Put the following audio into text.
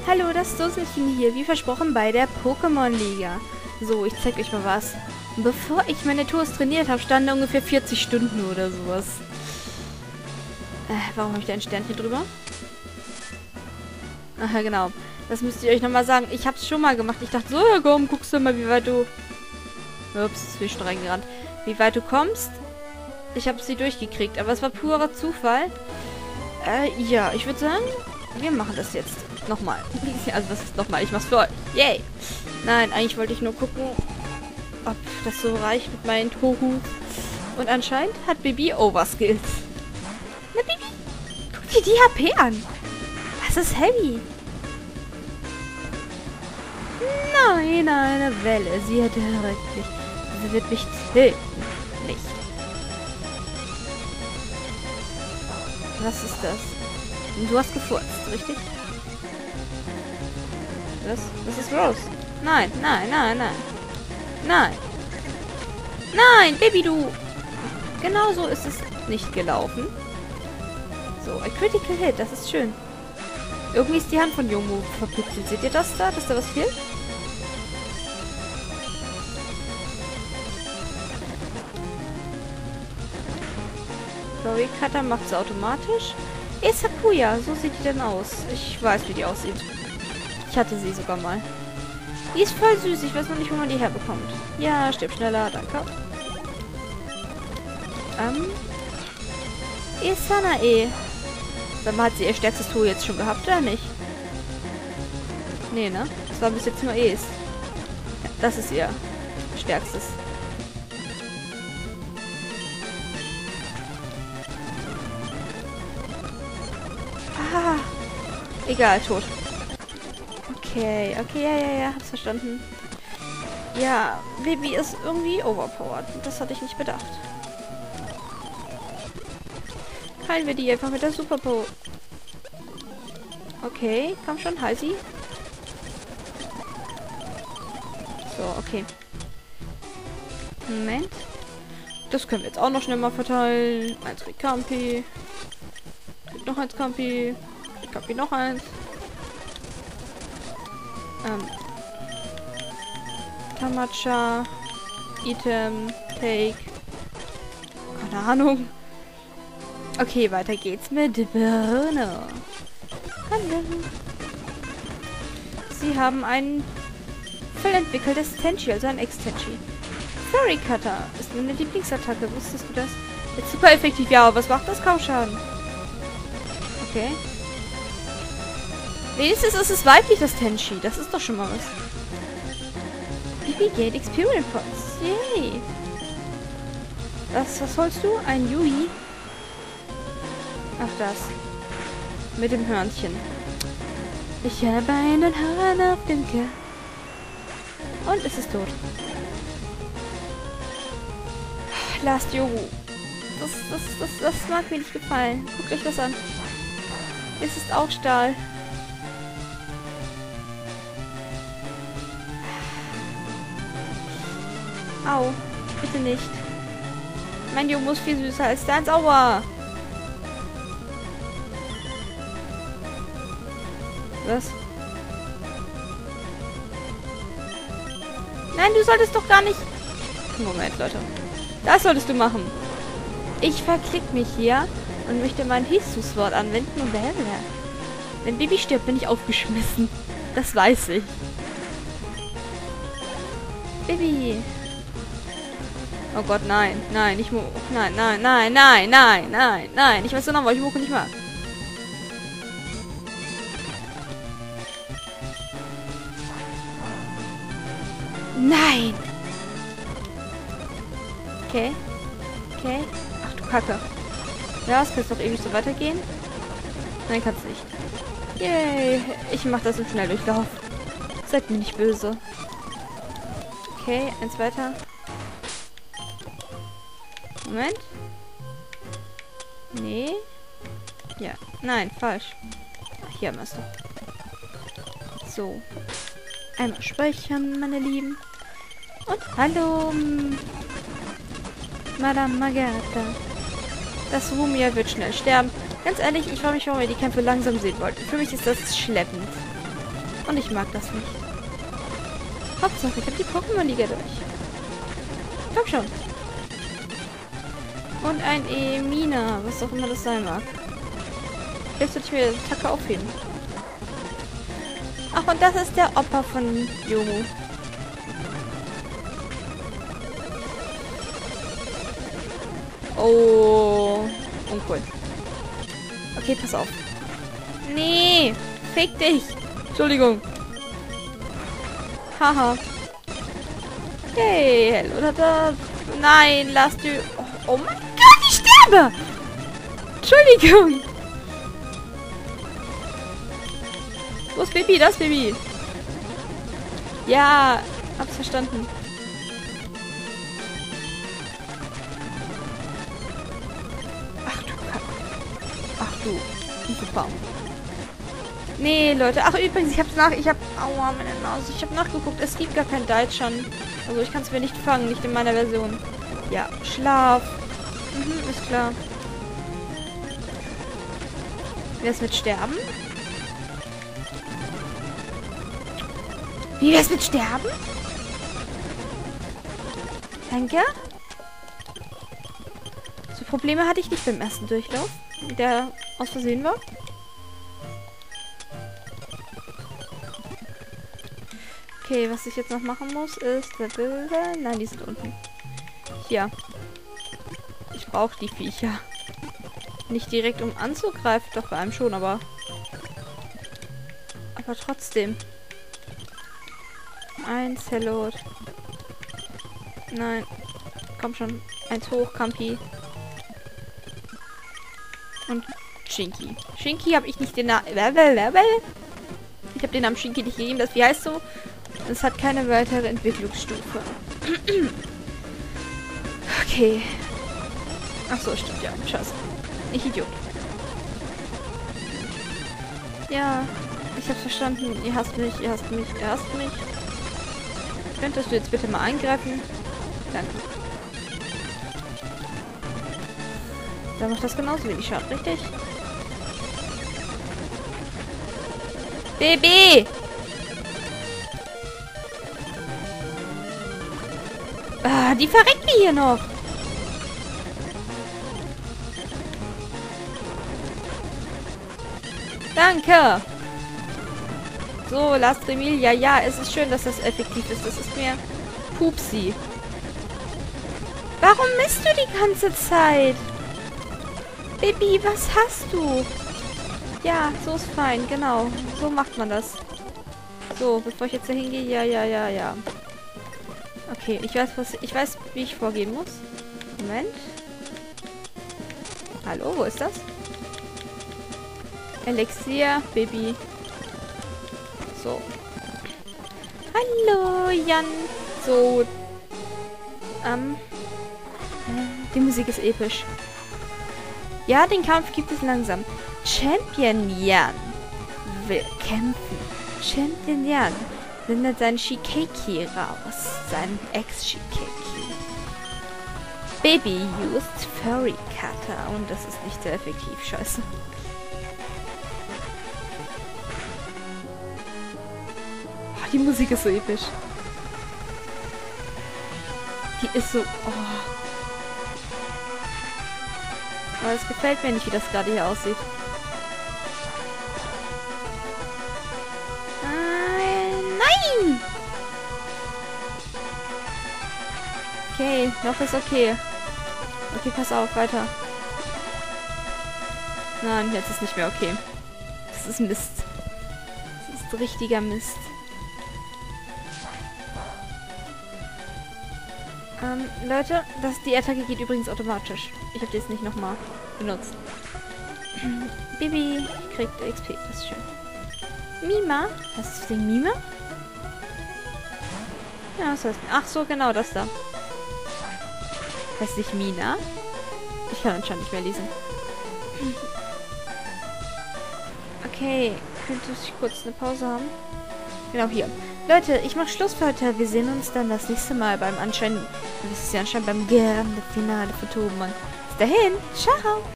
Hallo, das Dusselchen hier, wie versprochen bei der Pokémon-Liga. So, ich zeig euch mal was. Bevor ich meine Tours trainiert habe, standen ungefähr 40 Stunden oder sowas. Warum habe ich da ein Sternchen drüber? Aha, genau. Das müsst ihr euch nochmal sagen. Ich habe es schon mal gemacht. Ich dachte so, ja komm, guckst du mal, wie weit du... Ups, ist mir schon reingerannt. Wie weit du kommst. Ich habe sie durchgekriegt, aber es war purer Zufall. Ja, ich würde sagen, wir machen das jetzt nochmal. Also, was ist nochmal? Ich mach's für euch. Yay! Nein, eigentlich wollte ich nur gucken, ob das so reicht mit meinen Tohus. Und anscheinend hat Bibi Overskills. Na, Bibi, guck dir die HP an. Das ist heavy. Nein, eine Welle. Sie hat direkt mich. Sie wird mich töten. Nicht. Was ist das? Du hast gefurzt, richtig? Was? Das ist Rose. Nein, nein, nein, nein. Nein. Nein, Baby, du. Genau so ist es nicht gelaufen. So, ein Critical Hit, das ist schön. Irgendwie ist die Hand von Yomu verpixelt. Seht ihr das da? Dass da was fehlt? Sorry, Cutter macht es automatisch. Sakuya, so sieht die denn aus. Ich weiß, wie die aussieht. Ich hatte sie sogar mal. Die ist voll süß. Ich weiß noch nicht, wo man die herbekommt. Ja, stirb schneller, danke. Sanae. Sag mal, hat sie ihr stärkstes Tool jetzt schon gehabt, oder nicht? Nee, ne? Das war bis jetzt nur Ja, das ist ihr stärkstes. Ah, egal, tot. Okay, ja, hab's verstanden. Ja, Baby ist irgendwie overpowered. Das hatte ich nicht bedacht. Heilen wir die einfach mit der Super Power. Okay, komm schon, heil sie. So, okay. Moment. Das können wir jetzt auch noch schnell mal verteilen. Eins kriegt Campi. Kriegt noch eins Campi. Kriegt Campi noch eins. Tamacha. Item. Take. Keine Ahnung. Okay, weiter geht's mit Bruno. Hallo. Sie haben ein voll entwickeltes Tenchi, also ein Ex-Tenchi. Fairy Cutter ist meine Lieblingsattacke. Wusstest du das? Ist super effektiv. Ja, aber was macht das? Kaum Schaden. Okay. Wenigstens ist es weiblich, das Tenchi. Das ist doch schon mal was. Bibi Gate Experience Points. Yay. Was holst du? Ein Yui? Ach, das. Mit dem Hörnchen. Ich habe einen Hahn auf dem Kopf. Und es ist tot. Last Yoru. Das mag mir nicht gefallen. Guckt euch das an. Es ist auch Stahl. Au. Bitte nicht. Mein Yomu ist viel süßer als deins. Aua. Was? Nein, du solltest doch gar nicht... Moment, Leute. Das solltest du machen. Ich verklick mich hier und möchte mein Hisus-Wort anwenden und wenn Bibi stirbt, bin ich aufgeschmissen. Das weiß ich. Bibi. Oh Gott, nein. Nein, nicht Moko. Nein, nein, nein, nein, nein, nein, nein. Ich weiß genau, weil ich Moko nicht mag. Nein! Okay. Okay. Ach du Kacke. Ja, es kann doch ewig so weitergehen. Nein, kann's nicht. Yay! Ich mach das im Schnelldurchlauf. Seid mir nicht böse. Okay, eins weiter. Moment. Nee. Ja. Nein, falsch. Ach, hier haben wir es doch. So. Einmal speichern, meine Lieben. Und hallo, Madame Margareta. Das Rumia wird schnell sterben. Ganz ehrlich, ich frage mich, warum ihr die Kämpfe langsam sehen wollt. Für mich ist das schleppend. Und ich mag das nicht. Hauptsache, ich habe die Pokémon-Liga durch. Komm schon. Und ein Emina, was auch immer das sein mag. Jetzt würde ich mir die Attacke aufheben. Ach, und das ist der Opa von Yomu. Oh, uncool. Okay, pass auf. Nee, fick dich. Entschuldigung. Haha. Hey, hello, da. Nein, lass du. Oh mein Gott, ich sterbe. Entschuldigung. Wo ist Baby? Das Baby. Ja, hab's verstanden. Ach du Kacke. Ach du. Super. Nee, Leute. Ach, übrigens, aua, meine Nase. Ich habe nachgeguckt. Es gibt gar kein Deutschland. Also, ich kann es mir nicht fangen. Nicht in meiner Version. Ja, Schlaf. Mhm, ist klar. Wer ist mit Sterben? Wie wär's mit Sterben? Danke. So Probleme hatte ich nicht beim ersten Durchlauf, der aus Versehen war. Okay, was ich jetzt noch machen muss, ist... Nein, die sind unten. Hier. Ich brauche die Viecher. Nicht direkt, um anzugreifen. Doch, bei einem schon, aber... Aber trotzdem. Eins, hello. Nein. Komm schon. Eins hoch, Campi. Und Shinky. Shinky habe ich nicht den Namen... Ich habe den Namen Shinky nicht gegeben. Das, wie heißt so? Es hat keine weitere Entwicklungsstufe. Okay. Ach so, stimmt ja. Scheiße. Ich Idiot. Ja, ich hab's verstanden. Ihr hasst mich, ihr hasst mich, ihr hasst mich. Könntest du jetzt bitte mal eingreifen? Danke. Dann macht das genauso wenig Schaden, richtig? Baby! Ah, die verreckt mir hier noch. Danke. So, Last Remilia. Ja, es ist schön, dass das effektiv ist. Das ist mir Pupsi. Warum misst du die ganze Zeit? Baby, was hast du? Ja, so ist fein. Genau. So macht man das. So, bevor ich jetzt da hingehe. Ja. Okay, ich weiß, wie ich vorgehen muss. Moment. Hallo, wo ist das? Elixier, Baby. So. Hallo, Jan. So. Die Musik ist episch. Ja, den Kampf gibt es langsam. Champion Jan will kämpfen. Champion Jan sendet seinen Shikeki raus. Seinen Ex-Shikeki. Baby used Furry Cutter. Und das ist nicht sehr effektiv. Scheiße. Oh, die Musik ist so episch. Die ist so... Oh. Aber es gefällt mir nicht, wie das gerade hier aussieht. Nein! Okay, noch ist okay. Okay, pass auf, weiter. Nein, jetzt ist nicht mehr okay. Das ist Mist. Das ist richtiger Mist. Leute, die Attacke geht übrigens automatisch. Ich habe die jetzt nicht nochmal benutzt. Bibi kriegt XP, das ist schön. Mima? Was ist denn Mima? Ja, was heißt... Ach so, genau, das da. Heißt nicht Mina? Ich kann anscheinend nicht mehr lesen. Okay, könnte ich kurz eine Pause haben? Genau, hier. Leute, ich mach Schluss für heute. Wir sehen uns dann das nächste Mal beim anscheinend... Das ist ja anscheinend beim Finale von Tobenmann. Bis dahin, ciao!